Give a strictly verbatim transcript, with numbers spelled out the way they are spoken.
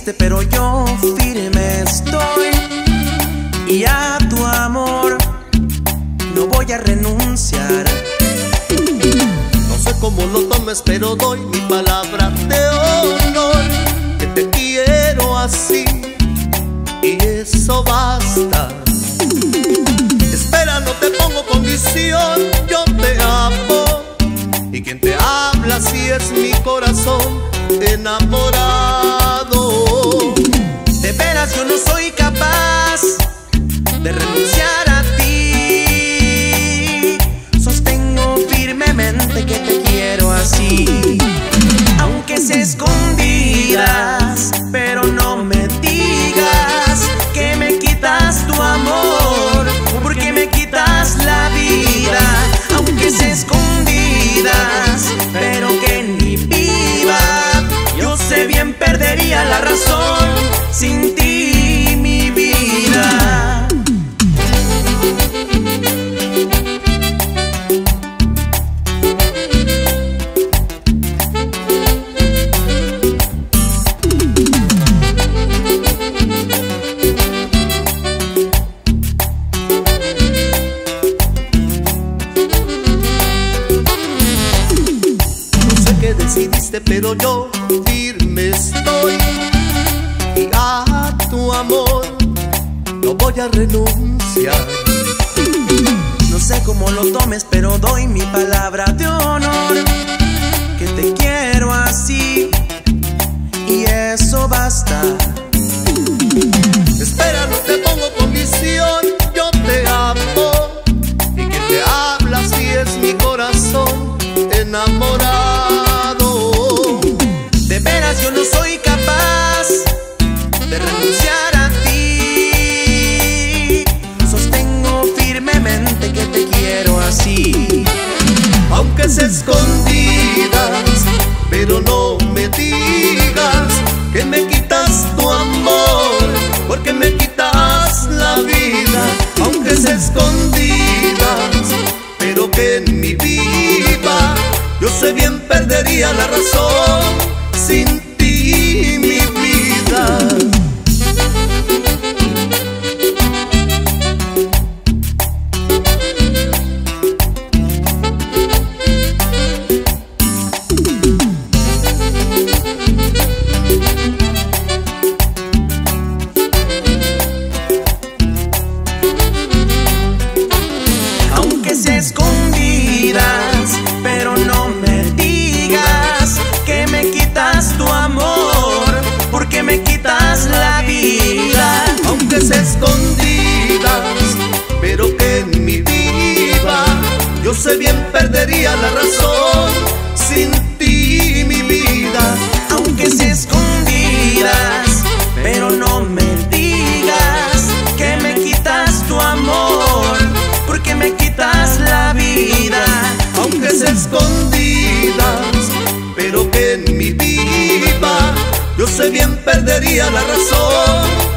decidiste, pero yo firme estoy. Y a tu amor no voy a renunciar. No sé cómo lo tomes, pero doy mi palabra de honor, que te quiero así y eso basta. Espera, no te pongo condición, yo te amo. Y quien te habla si es mi corazón enamorado. De veras yo no soy capaz de renunciar a ti. Sostengo firmemente que te quiero así. Aunque sea escondidas, pero no me digas que me quitas tu amor, porque me quitas la vida. Aunque sea escondidas, pero que ni viva. Yo sé bien perdería la razón sin ti, mi vida. Decidiste, pero yo firme estoy. Y a tu amor no voy a renunciar. No sé cómo lo tomes, pero doy mi palabra de honor, que te quiero así y eso basta. Espera, no te pongo condición, yo te amo. Y quien te habla si es mi corazón enamorado. De veras yo no soy capaz de renunciar a ti. Sostengo firmemente que te quiero así. Aunque sea escondidas, pero no me digas que me quitas tu amor, porque me quitas la vida. Aunque sea escondidas, pero que en mi vida yo sé bien perdería la razón sin ti, mi vida. Aunque sea escondidas, pero no me digas que me quitas tu amor, porque me quitas la vida. Aunque sea escondidas, pero que en mi vida yo sé bien perdería la razón sin ti, mi vida. Aunque sea escondidas, pero no me digas que me quitas tu amor, porque me quitas la vida. Aunque sea escondidas, pero que en mi vida yo sé bien perdería la razón